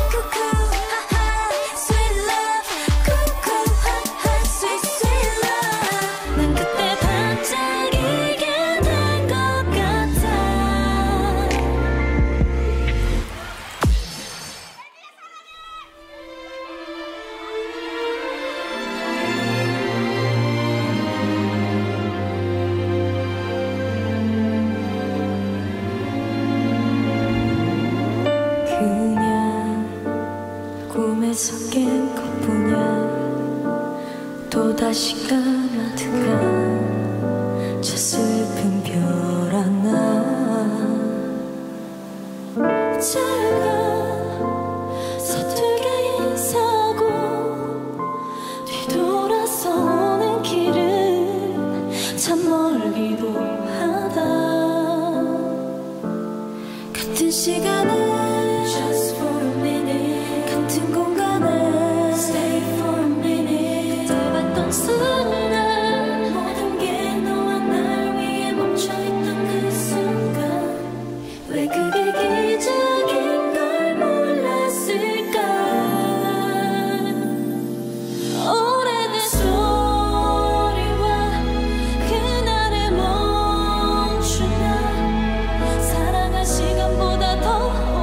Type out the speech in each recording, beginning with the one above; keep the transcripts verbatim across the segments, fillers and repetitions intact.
꿈에서 깬 것뿐이야. 또다시 까마득한 저 슬픈 별 하나. 제가 서툴게 인사하고 뒤돌아서는 길은 참 멀기도 하다. 같은 시간에 Just for a minute, 같은 공간에 Stay for a minute, 그때 봤던 순간 모든 게 너와 날 위해 멈춰있던 그 순간 왜 그게 기적인 걸 몰랐을까. 오래된 소리와 그날의 멈춘 날 사랑한 시간보다 더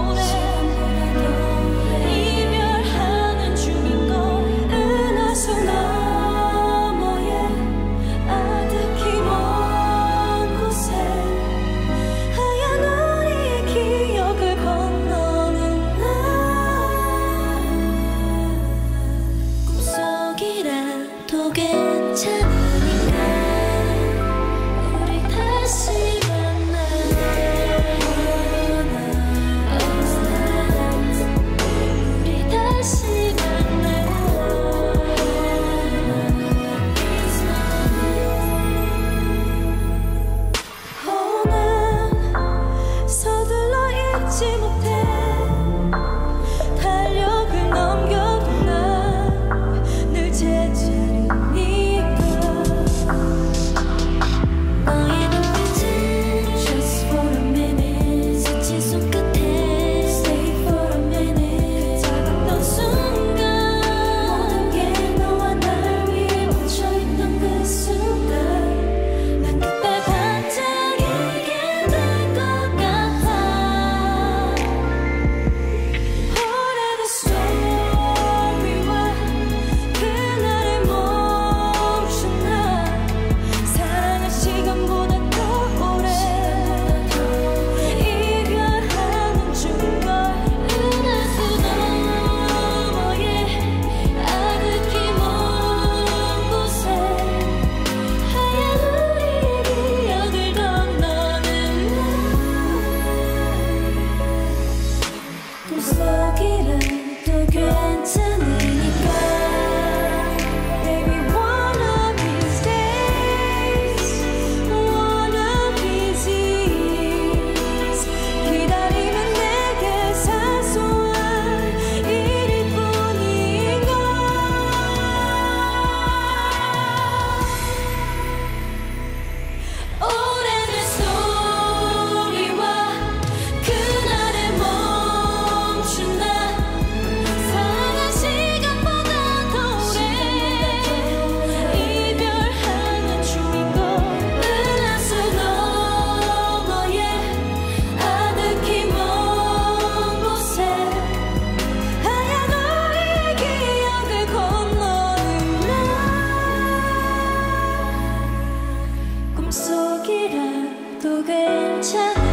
또 괜찮으니까 우리 다시 만나. 우리 다시 만나. 어, 난 서둘러 잊지 못해. 달력을 넘겨도 난 늘 제자리. 꿈속이라도 괜찮으니까 Baby one of these days, one of these years 기다리면 내게 사소한 일일 뿐인걸. 오래된 소리와 그날의 꿈속이라도 괜찮아.